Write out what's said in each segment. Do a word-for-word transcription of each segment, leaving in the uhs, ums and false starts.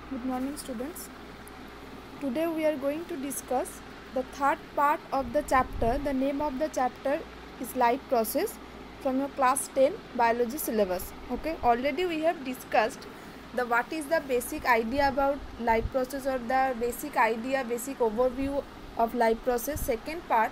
Good morning, students. Today we are going to discuss the third part of the chapter. The name of the chapter is life process from your class ten biology syllabus. Okay, already we have discussed the what is the basic idea about life process, or the basic idea, basic overview of life process. Second part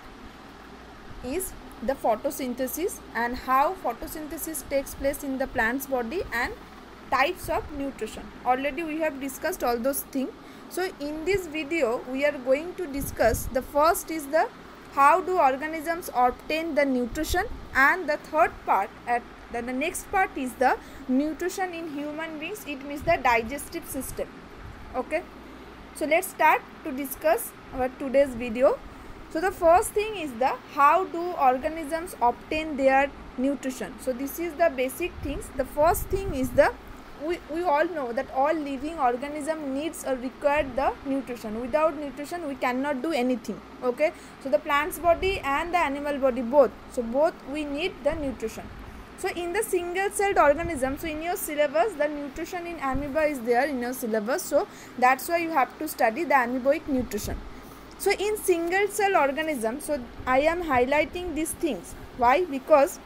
is the photosynthesis and how photosynthesis takes place in the plant's body and types of nutrition. Already we have discussed all those things. So in this video we are going to discuss the first is the how do organisms obtain the nutrition, and the third part at the, the next part is the nutrition in human beings. It means the digestive system. Okay, so let's start to discuss our today's video. So the first thing is the how do organisms obtain their nutrition. So this is the basic things. The first thing is the we, we all know that all living organism needs or require the nutrition. Without nutrition we cannot do anything. Okay, so the plant's body and the animal body both, so both we need the nutrition. So in the single celled organism, so in your syllabus the nutrition in amoeba is there in your syllabus, so that's why you have to study the amoeboic nutrition. So in single cell organism, so I am highlighting these things. Why? Because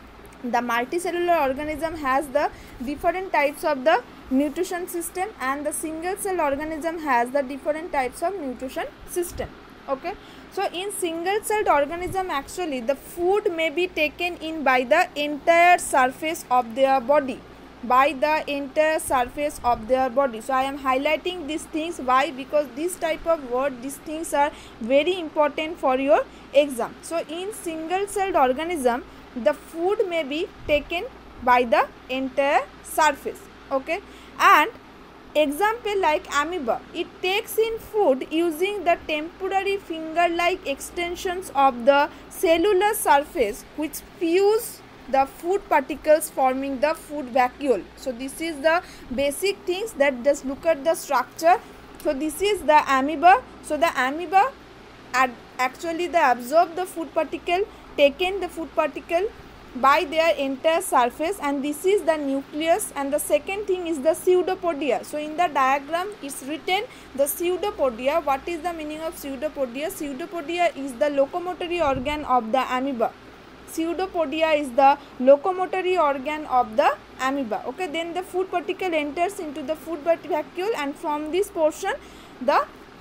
the multicellular organism has the different types of the nutrition system, and the single cell organism has the different types of nutrition system. Okay, so in single celled organism actually the food may be taken in by the entire surface of their body, by the entire surface of their body. So I am highlighting these things. Why? Because this type of word, these things are very important for your exam. So in single celled organism the food may be taken by the entire surface. Okay, and example like amoeba, it takes in food using the temporary finger like extensions of the cellular surface which fuse the food particles, forming the food vacuole. So this is the basic things, that just look at the structure. So this is the amoeba. So the amoeba ad actually they absorb the food particle, taken the food particle by their entire surface, and this is the nucleus. And the second thing is the pseudopodia. So in the diagram it's written the pseudopodia. What is the meaning of pseudopodia? Pseudopodia is the locomotory organ of the amoeba. Pseudopodia is the locomotory organ of the amoeba. Okay, then the food particle enters into the food vacuole, and from this portion the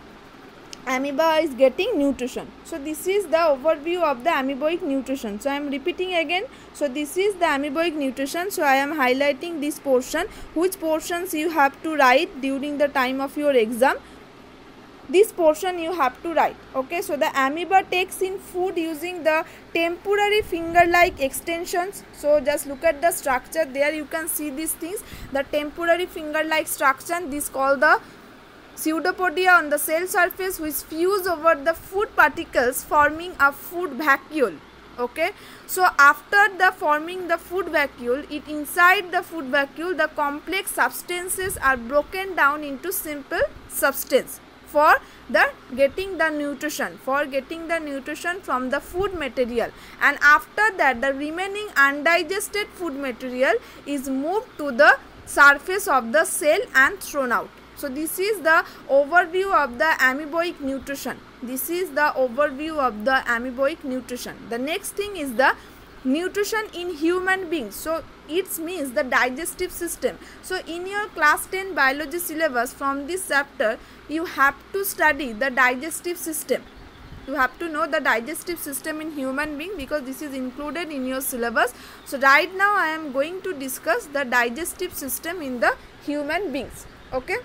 amoeba is getting nutrition. So this is the overview of the amoeboic nutrition. So I am repeating again. So this is the amoeboic nutrition. So I am highlighting this portion, which portions you have to write during the time of your exam. This portion you have to write. Okay, so the amoeba takes in food using the temporary finger like extensions. So just look at the structure, there you can see these things, the temporary finger like structure, this called the pseudopodia on the cell surface, which fuse over the food particles, forming a food vacuole. Okay, so after the forming the food vacuole, it inside the food vacuole the complex substances are broken down into simple substance for the getting the nutrition, for getting the nutrition from the food material, and after that the remaining undigested food material is moved to the surface of the cell and thrown out. So this is the overview of the amoeboic nutrition. This is the overview of the amoeboic nutrition. The next thing is the nutrition in human beings. So it means the digestive system. So in your class ten biology syllabus, from this chapter you have to study the digestive system. You have to know the digestive system in human being, because this is included in your syllabus. So right now I am going to discuss the digestive system in the human beings. Okay,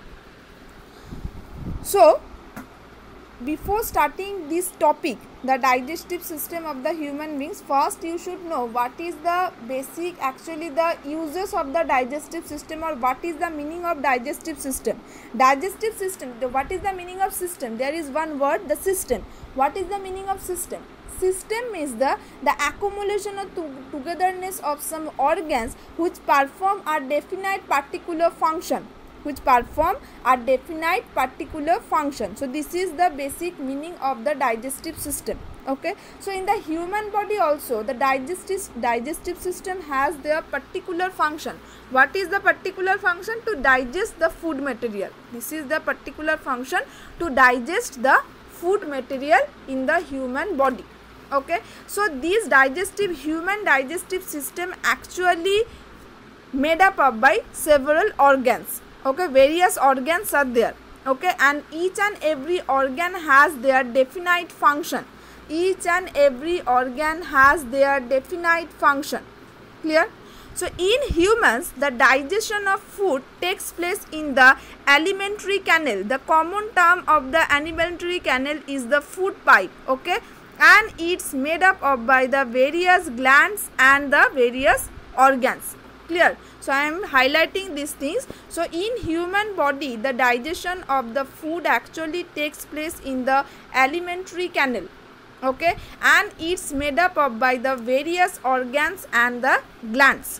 so before starting this topic, the digestive system of the human beings, first you should know what is the basic, actually the uses of the digestive system, or what is the meaning of digestive system. Digestive system, what is the meaning of system? There is one word, the system. What is the meaning of system? System is the the accumulation or to, togetherness of some organs which perform a definite particular function. which perform a definite particular function. So this is the basic meaning of the digestive system. Okay, so in the human body also the digestive digestive system has their particular function. What is the particular function? To digest the food material. This is the particular function, to digest the food material in the human body. Okay, so this digestive human digestive system actually made up of by several organs. Okay, various organs are there. Okay, and each and every organ has their definite function. Each and every organ has their definite function. Clear? So in humans, the digestion of food takes place in the alimentary canal. The common term of the alimentary canal is the food pipe. Okay, and it's made up of by the various glands and the various organs. Clear? So I am highlighting these things. So in human body, the digestion of the food actually takes place in the alimentary canal. Okay, and it's made up of by the various organs and the glands.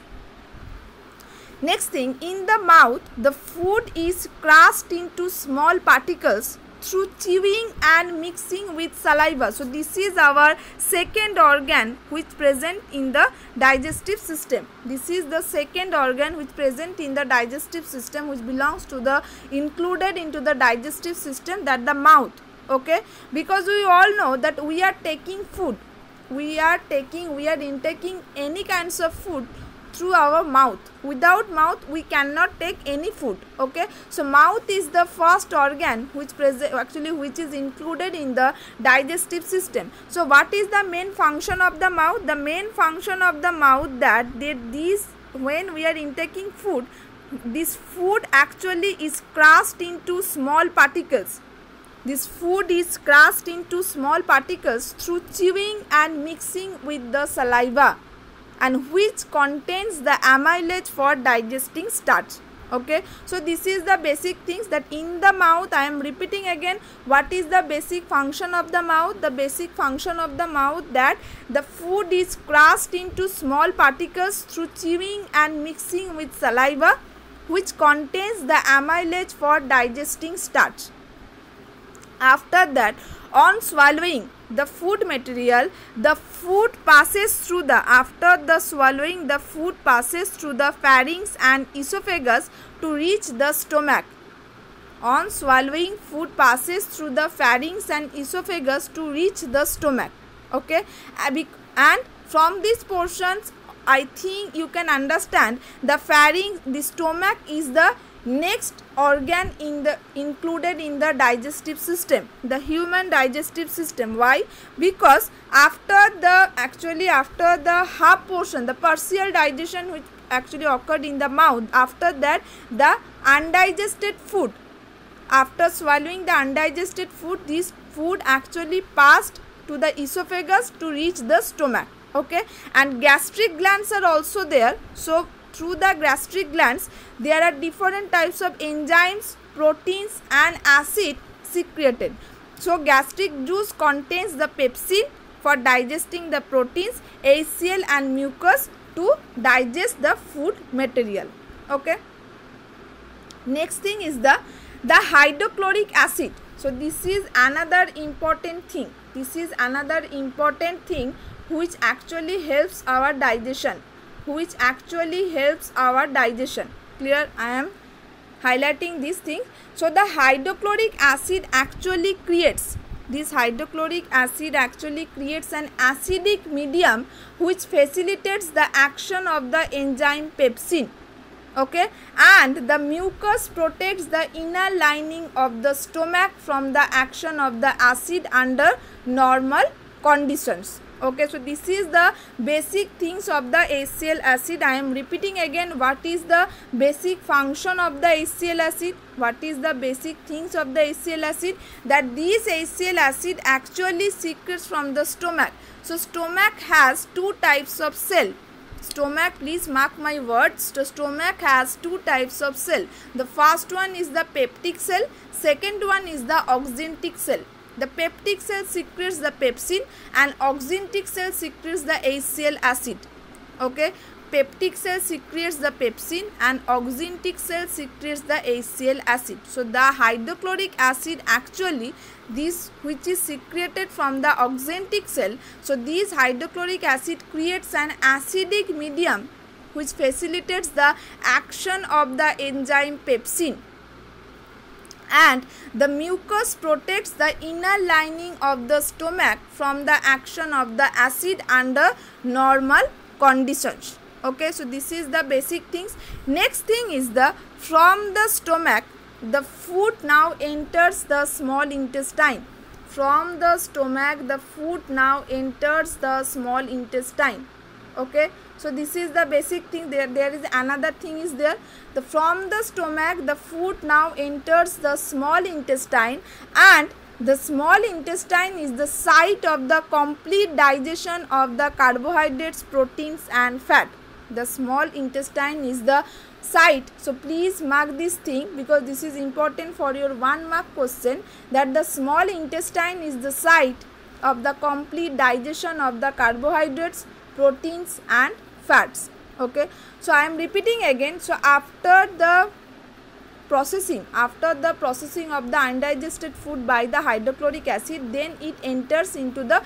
Next thing, in the mouth, the food is crushed into small particles through chewing and mixing with saliva. So this is our second organ which present in the digestive system. This is the second organ which present in the digestive system, which belongs to the included into the digestive system, that the mouth. Okay, because we all know that we are taking food, we are taking, we are intaking any kinds of food through our mouth. Without mouth we cannot take any food. Okay, so mouth is the first organ which present actually which is included in the digestive system. So what is the main function of the mouth? The main function of the mouth that they, these when we are intaking food, this food actually is crushed into small particles. This food is crushed into small particles through chewing and mixing with the saliva, and which contains the amylase for digesting starch. Okay, so this is the basic things that in the mouth. I am repeating again, what is the basic function of the mouth? The basic function of the mouth that the food is crushed into small particles through chewing and mixing with saliva, which contains the amylase for digesting starch. After that, on swallowing the food material, the food passes through the, after the swallowing, the food passes through the pharynx and esophagus to reach the stomach. On swallowing, food passes through the pharynx and esophagus to reach the stomach. Okay, and from these portions, I think you can understand the pharynx, the stomach is the next organ in the included in the digestive system, the human digestive system. Why? Because after the actually after the half portion, the partial digestion which actually occurred in the mouth, after that the undigested food, after swallowing the undigested food, this food actually passed to the esophagus to reach the stomach. Okay, and gastric glands are also there. So through the gastric glands, there are different types of enzymes, proteins and acid secreted. So gastric juice contains the pepsin for digesting the proteins, H C l and mucus to digest the food material. Okay. Next thing is the, the hydrochloric acid. So this is another important thing. This is another important thing which actually helps our digestion. which actually helps our digestion. Clear? I am highlighting these things. So the hydrochloric acid actually creates, this hydrochloric acid actually creates an acidic medium which facilitates the action of the enzyme pepsin. Okay, and the mucus protects the inner lining of the stomach from the action of the acid under normal conditions. Okay, so this is the basic things of the H C l acid. I am repeating again, what is the basic function of the H C l acid? What is the basic things of the H C l acid? That this H C l acid actually secretes from the stomach. So stomach has two types of cell. Stomach, please mark my words. The stomach has two types of cell. The first one is the peptic cell. Second one is the oxyntic cell. The peptic cell secretes the pepsin and oxyntic cell secretes the H C l acid. Okay, peptic cell secretes the pepsin and oxyntic cell secretes the HCl acid. So the hydrochloric acid actually this which is secreted from the oxyntic cell. So this hydrochloric acid creates an acidic medium which facilitates the action of the enzyme pepsin, and the mucus protects the inner lining of the stomach from the action of the acid under normal conditions. Okay, so this is the basic things. Next thing is the from the stomach the food now enters the small intestine. From the stomach the food now enters the small intestine. Okay, so this is the basic thing. There there is another thing is there. The from the stomach the food now enters the small intestine, and the small intestine is the site of the complete digestion of the carbohydrates, proteins and fat. The small intestine is the site. So please mark this thing because this is important for your one mark question, that the small intestine is the site of the complete digestion of the carbohydrates, proteins and fats. Okay, so I am repeating again. So after the processing after the processing of the undigested food by the hydrochloric acid, then it enters into the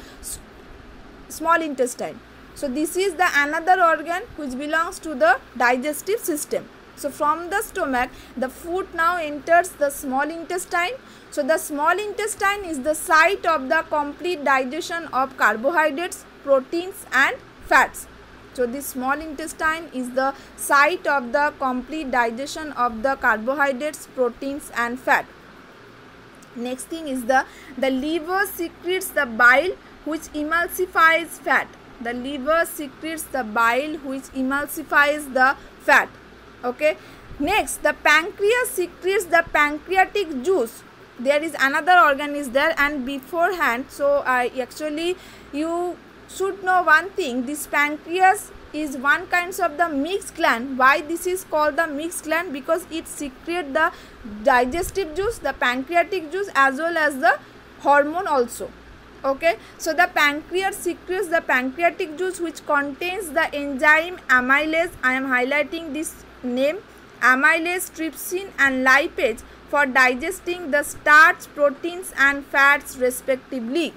small intestine. So this is the another organ which belongs to the digestive system. So from the stomach the food now enters the small intestine. So the small intestine is the site of the complete digestion of carbohydrates, proteins and fats. So this small intestine is the site of the complete digestion of the carbohydrates, proteins and fat. Next thing is the the liver secretes the bile which emulsifies fat. The liver secretes the bile which emulsifies the fat. Okay. Next, the pancreas secretes the pancreatic juice. There is another organ is there, and beforehand, so I actually you should know one thing. This pancreas is one kind of the mixed gland. Why this is called the mixed gland? Because it secretes the digestive juice, the pancreatic juice as well as the hormone also. Okay, so the pancreas secretes the pancreatic juice which contains the enzyme amylase. I am highlighting this name, amylase, trypsin and lipase for digesting the starch, proteins and fats respectively.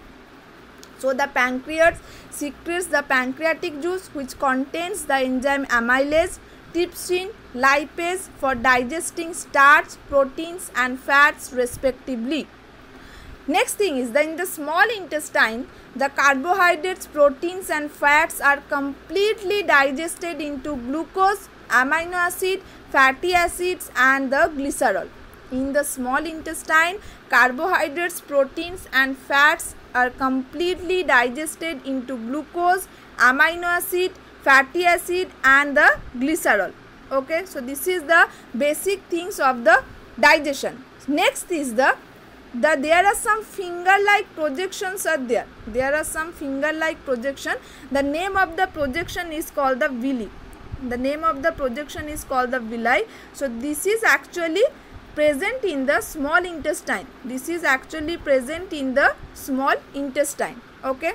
So the pancreas secretes the pancreatic juice which contains the enzyme amylase, trypsin, lipase for digesting starch, proteins and fats respectively. Next thing is that in the small intestine, the carbohydrates, proteins and fats are completely digested into glucose, amino acid, fatty acids and the glycerol. In the small intestine, carbohydrates, proteins and fats are completely digested into glucose, amino acid, fatty acid and the glycerol. Okay, so this is the basic things of the digestion. Next is the The, there are some finger-like projections are there. There are some finger-like projection. The name of the projection is called the villi. The name of the projection is called the villi. So this is actually present in the small intestine. This is actually present in the small intestine. Okay.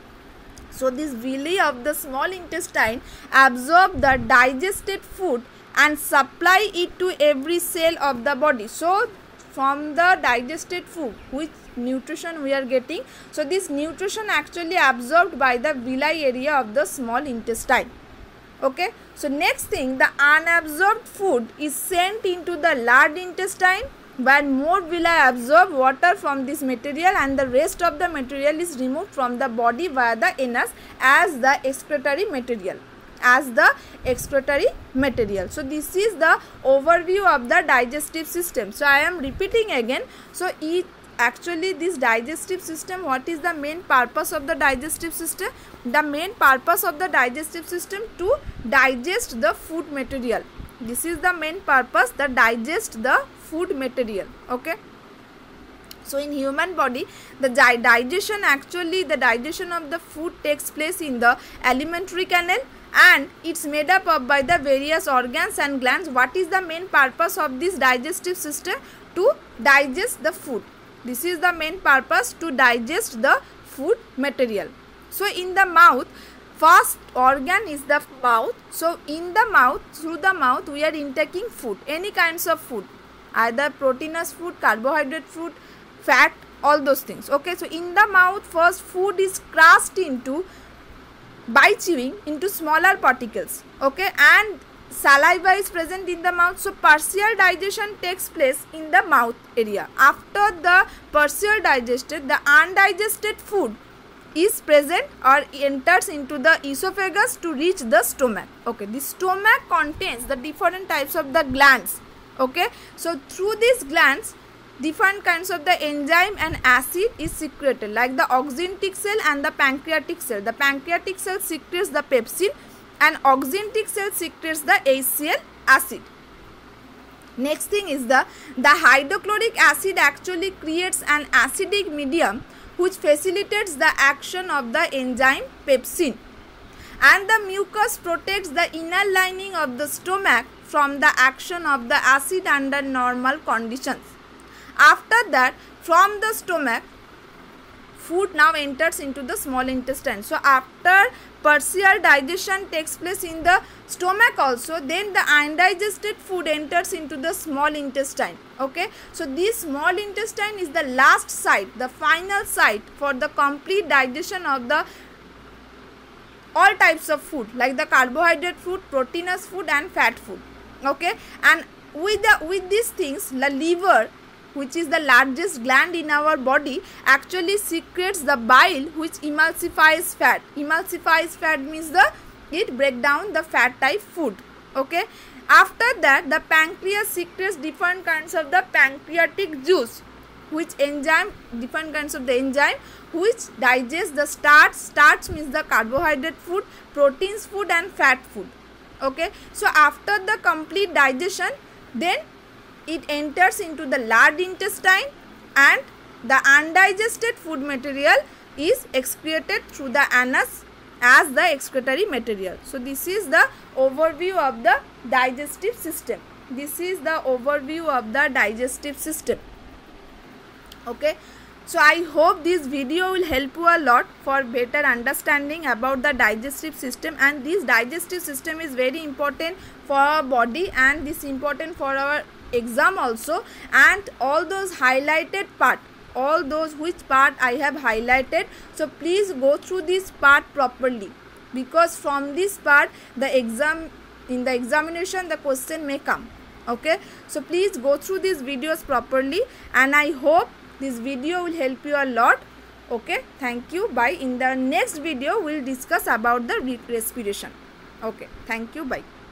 So this villi of the small intestine absorb the digested food and supply it to every cell of the body. So from the digested food, which nutrition we are getting, so this nutrition actually absorbed by the villi area of the small intestine. Okay, so next thing, the unabsorbed food is sent into the large intestine where more villi absorb water from this material and the rest of the material is removed from the body via the anus as the excretory material. as the excretory material. So this is the overview of the digestive system. So I am repeating again. So it actually this digestive system, what is the main purpose of the digestive system? The main purpose of the digestive system to digest the food material. This is the main purpose, the digest the food material. Okay. So in human body, the digestion actually the digestion of the food takes place in the alimentary canal, and it's made up of by the various organs and glands. What is the main purpose of this digestive system? To digest the food. This is the main purpose, to digest the food material. So in the mouth, First organ is the mouth. So in the mouth, through the mouth, we are intaking food, any kinds of food, either proteinous food, carbohydrate food, fat, all those things. Okay, so in the mouth, first food is crushed into by chewing into smaller particles. Okay, and saliva is present in the mouth. So partial digestion takes place in the mouth area. After the partial digested, the undigested food is present or enters into the esophagus to reach the stomach. Okay, the stomach contains the different types of the glands. Okay, so through these glands, different kinds of the enzyme and acid is secreted, like the oxyntic cell and the pancreatic cell. The pancreatic cell secretes the pepsin and oxyntic cell secretes the H C l acid. Next thing is the the hydrochloric acid actually creates an acidic medium which facilitates the action of the enzyme pepsin, and the mucus protects the inner lining of the stomach from the action of the acid under normal conditions. After that, from the stomach, food now enters into the small intestine. So after partial digestion takes place in the stomach also, then the undigested food enters into the small intestine. Okay, so this small intestine is the last site, the final site for the complete digestion of the all types of food, like the carbohydrate food, proteinous food and fat food. Okay, and with the with these things, the liver, which is the largest gland in our body, actually secretes the bile which emulsifies fat. Emulsifies fat means the it break down the fat type food. Okay, after that the pancreas secretes different kinds of the pancreatic juice, which enzyme different kinds of the enzyme which digest the starch. Starch means the carbohydrate food, proteins food and fat food. Okay, so after the complete digestion, then it enters into the large intestine and the undigested food material is excreted through the anus as the excretory material. So this is the overview of the digestive system. This is the overview of the digestive system. Okay, so I hope this video will help you a lot for better understanding about the digestive system, and this digestive system is very important for our body and this is important for our exam also. And all those highlighted part, all those which part I have highlighted, so please go through this part properly, because from this part the exam in the examination the question may come. Okay, so please go through these videos properly and I hope this video will help you a lot. Okay, thank you. Bye. In the next video we will discuss about the respiration. Okay, thank you. Bye.